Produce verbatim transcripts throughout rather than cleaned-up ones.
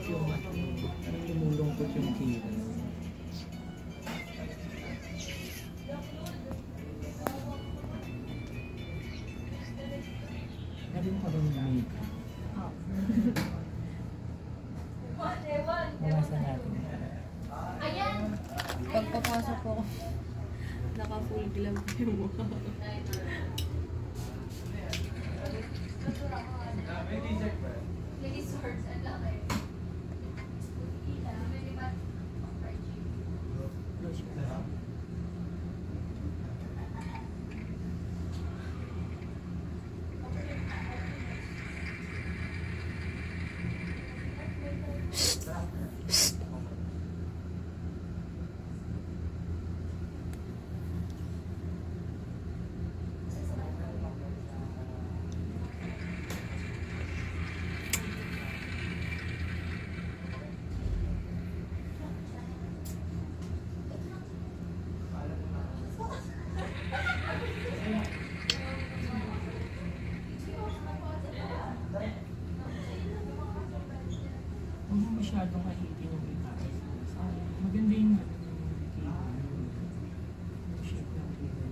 yung lumulungkot yung kira. Sabi mo ka ba nang ka? Oo. Mamasa natin. Pagpapasok ko, naka-full glove yung mukha. Masyadong kahitin yung itas. Maganda yung shape ng kilo.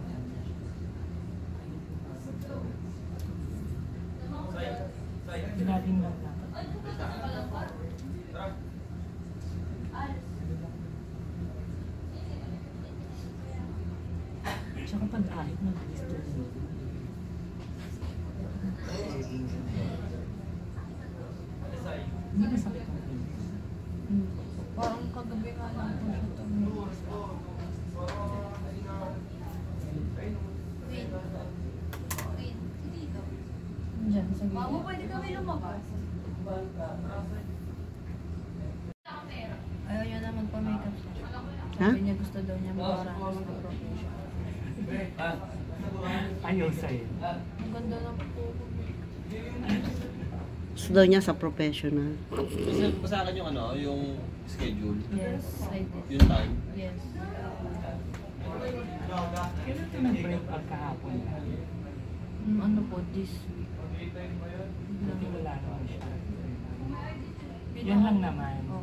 Ginating lang dapat. Tsaka pag-ahit ng gusto nyo. Hindi masakit ang kilo. Hmm. Parang kagabi nga lang po siya tumingin. Wait. Wait. Dito. Diyan, sa gilid. Mamo, pwede kami lumabas. Ayaw niya naman pa-makeup siya. Ha? Sabi niya gusto daw niya makaranas ng profession. Ayaw sa'yo. Ang ganda ng po. Gusto daw niya sa professional. Basta, basta akin yung ano, yung schedule. Yes, I did. Yung time. Yes. Kailan ito nag-break pagkahapon lang? Mm, ano po, this week. Buti wala naman siya. Yan lang naman. Oh.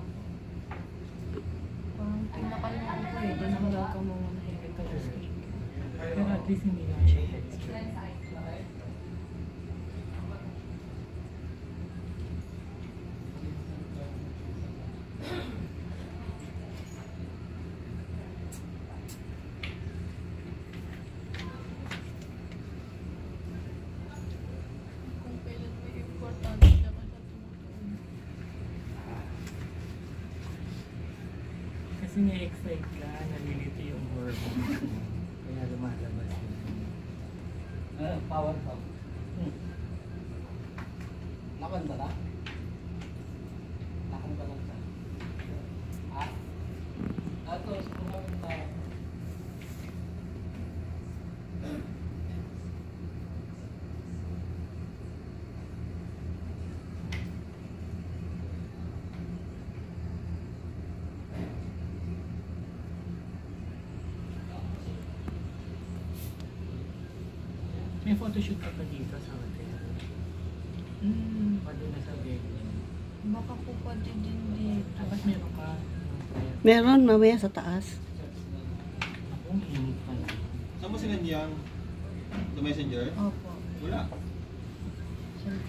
Parang pinakalimutan ko eh. Doon ang gagawin mo muna. Pero at least hindi naman siya extra. Kung kailan may importante siya ka sa tumutuon. Kasi na-excite ka, nalilito yung hormones mo. Kaya lumalabas yun. Uh, power pump. Hmm. Nakanta ka? Nakanta lang ka. Ah? Ato, sumamin tayo. May photoshoot ka pa dito sa hotel. Hmm. O doon na sa venue. Baka po pwede din dito. Tapos meron ka. Meron mamaya sa taas. Akong init pa lang. Saan mo sinandiyan? The messenger? Opo. Wala. Sige.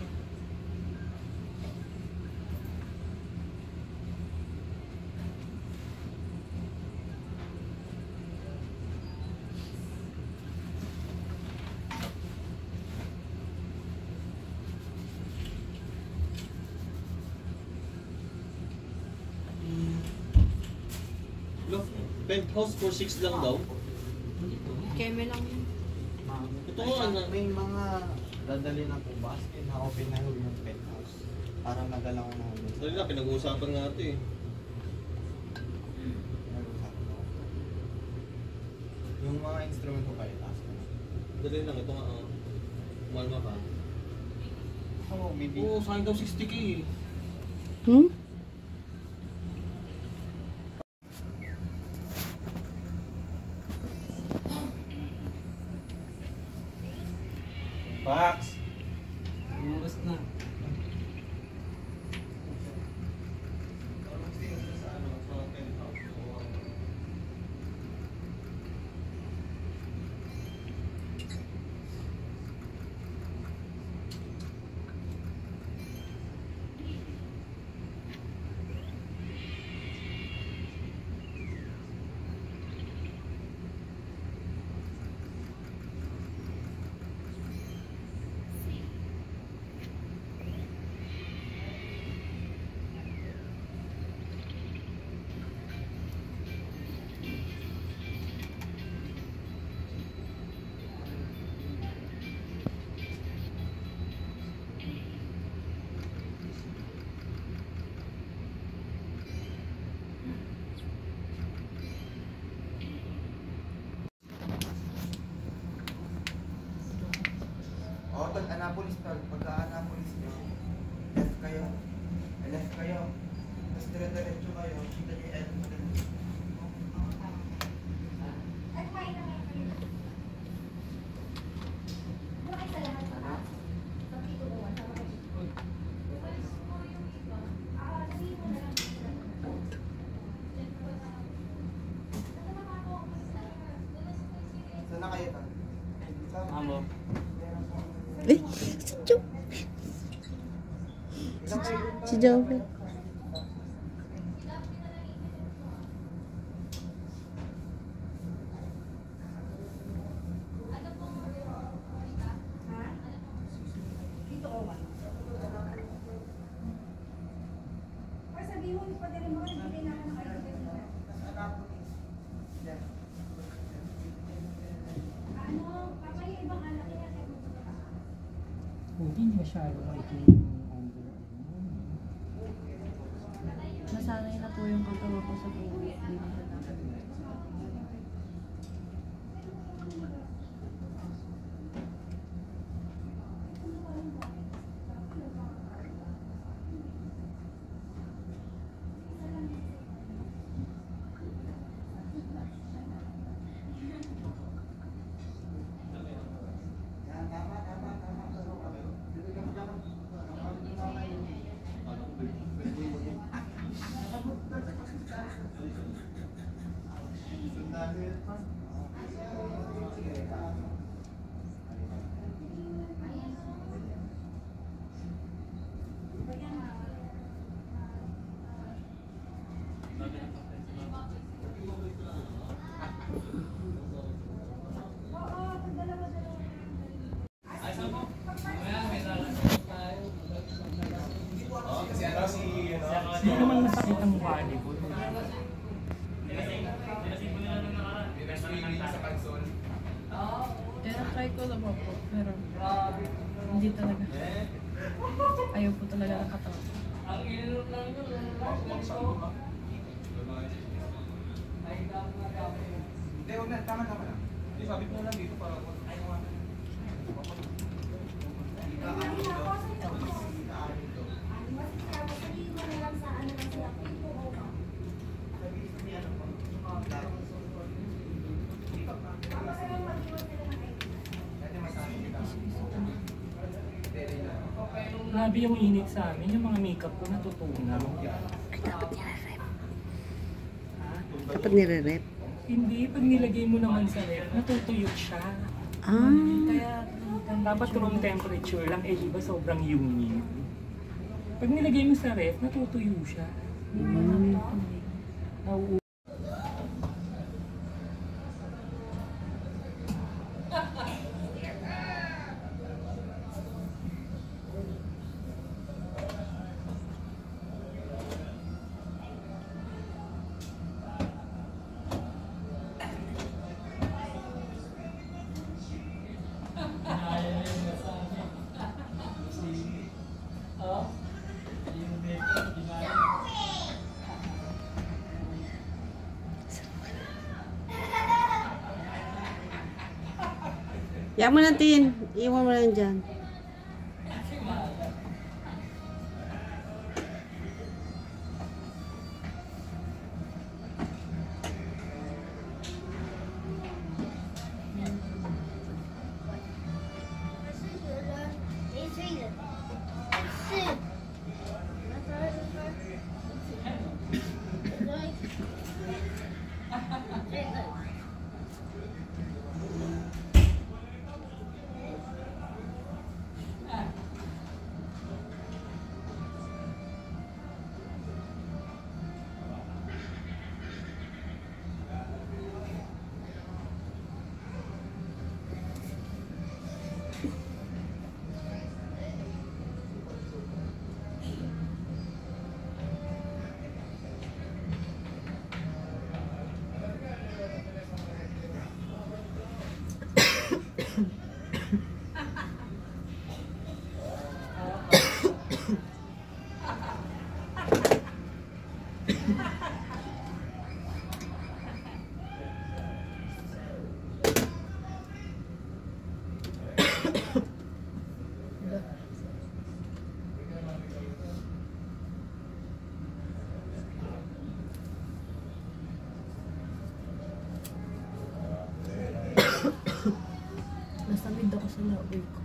Look, penthouse for six lang daw. Keme lang yun. Ito nga, ano, May mga dadali na po ba? Na-open na yung penthouse. Para madala ko na ulit. dali na, pinag-uusapan nga ito eh. Yung mga instrument ko kayo, taas ko na. Dali lang, ito nga. Uh, Malma pa. Oo, maybe. Oo, sa akin daw sixty K eh. Hmm? Pax! Bukas na. Annapolis tol. Pagka Annapolis nyo, left kayo. Left kayo. Tapos dire-diretso kayo. Kita nyo yung Edmond. At may na kayo. Doon kayo sa lahat pa ba? Sa Pito Uwan, sama kayo. Umalis mo yung iba. Ah, sabihin mo na lang. Saan na kayo tol? Amo. Eh, si Jo. Si Jovel. Pito Uwan. Or sabihin mo, ipadala mo, nagbigay na ako ng idea. Ano, kapag yung ibang anak niya, kaya magpunta. Hindi masyado maitim yung under. Nasanay na po yung katawan ko sa tubig. Hindi na siya dapat. Hindi naman masakit ang body ko. Tinatry ko na po, pero hindi talaga. Ayaw po talaga ng katawan. Hindi, huwag na. Tama, tama lang. Hindi, sabi ko na lang dito para ay mo. Grabe yung init sa amin. Yung mga makeup ko natutunaw. Ay, dapat nire-rep. Ha? Dapat nire-rep. Hindi. Pag nilagay mo naman sa ref, natutuyot siya. Ah. Kaya dapat room temperature lang. Eh, iba sobrang humid. Pag nilagay mo sa ref, natutuyo siya. Mm. Nauuwi. Yan mo natin. Iwan mo lang dyan. Sabi ko.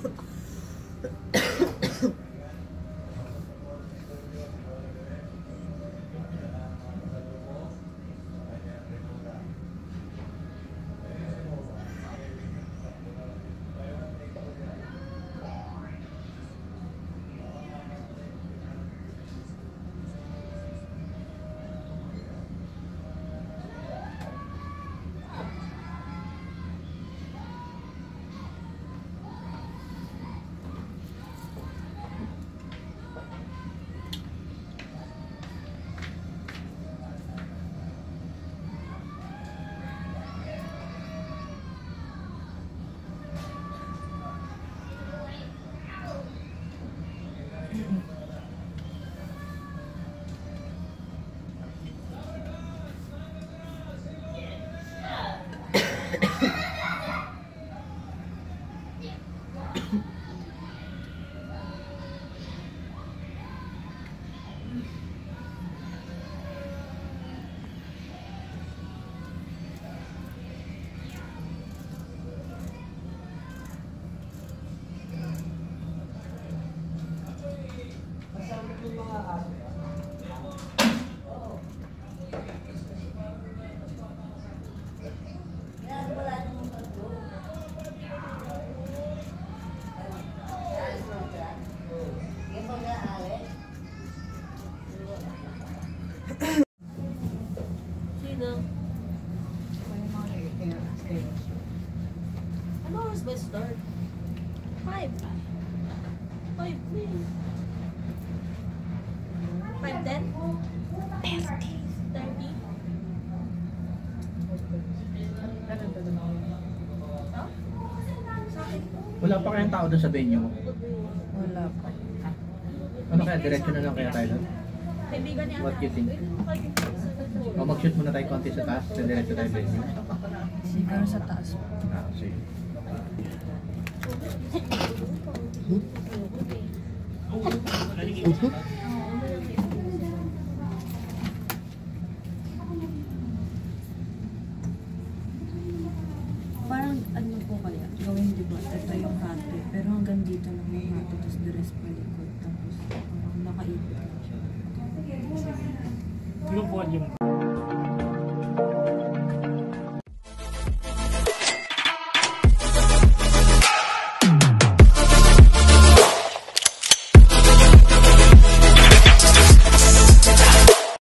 Sino? Ano oras ba start? Five. Five din. Five ten? Thirty. Thirty? Huh? Sa akin po. Wala pa kayang tao doon sa venue mo? Wala pa. Ano kaya, diretso na lang kaya tayo doon? Kaibigan niya. What you think? O mag-shoot muna tayo konti sa taas, then diretso tayo venue. Siguro sa taas. Ah, sige. Parang ano po kaya, gawin di ba? Ito yung hati, pero hanggang dito lang yung hati, tapos the rest palikod, tapos parang nakaipit lang siya. Yung volume.